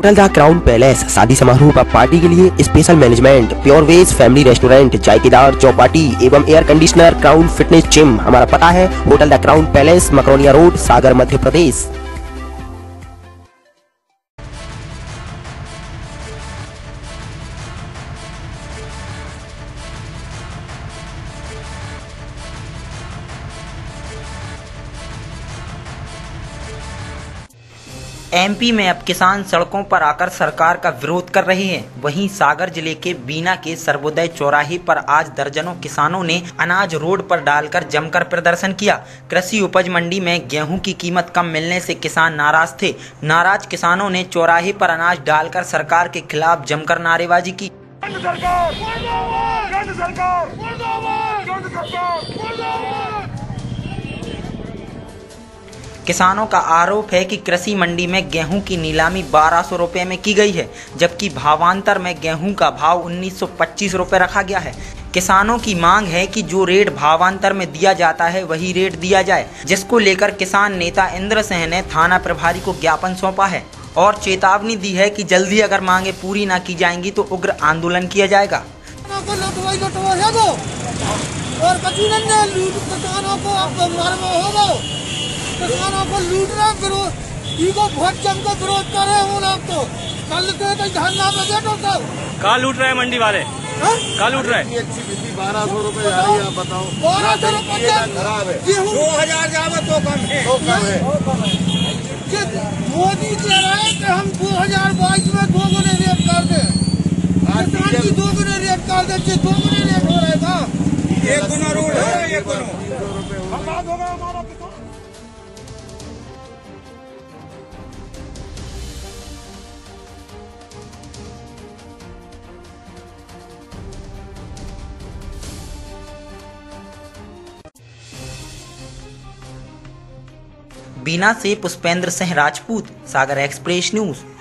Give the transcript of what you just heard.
Hotel the crown palace शादी समारोह व पार्टी के लिए special management, pure veg family restaurant, जायकेदार चौपाटी एवं air conditioner, crown fitness gym. हमारा पता है hotel the crown palace, Makronia road, Sagar, Madhya Pradesh. MP में अब किसान सड़कों पर आकर सरकार का विरोध कर रहे हैं। वहीं सागर जिले के बीना के सर्वोदय चौराहे पर आज दर्जनों किसानों ने अनाज रोड पर डालकर जमकर प्रदर्शन किया। कृषि उपज मंडी में गेहूं की कीमत कम मिलने से किसान नाराज थे। नाराज किसानों ने चौराहे पर अनाज डालकर सरकार के खिलाफ जमकर नारेबाजी की। किसानों का आरोप है कि कृषि मंडी में गेहूं की नीलामी 1200 रुपए में की गई है, जबकि भावांतर में गेहूं का भाव 1925 रुपए रखा गया है। किसानों की मांग है कि जो रेट भावांतर में दिया जाता है वही रेट दिया जाए, जिसको लेकर किसान नेता इंद्र सिंह ने थाना प्रभारी को ज्ञापन सौंपा है और चेतावनी दी है कि जल्दी अगर मांगे पूरी न की जाएंगी तो उग्र आंदोलन किया जाएगा। किसानों को लूट रहे इनको बहुत जमकर विरोध कर रहे हो लोग। तो कल के धरना पे बैठो सब। कहाँ लूट रहे हैं मंडी वाले? कहाँ लूट रहे हैं? 1200 रुपए जा रही है, आप बताओ। 1200 रुपए खराब है, 2000 जावे तो कम है। मोदी कह रहे हैं कि हम 2022 में 2 गुने रेट कर दे, किसान की 2 गुने रेट कर दे, 2 गुने रेट हो रहा था। 1 गुना रोड है, 1 गुना बीना से पुष्पेंद्र सिंह राजपूत, सागर एक्सप्रेस न्यूज।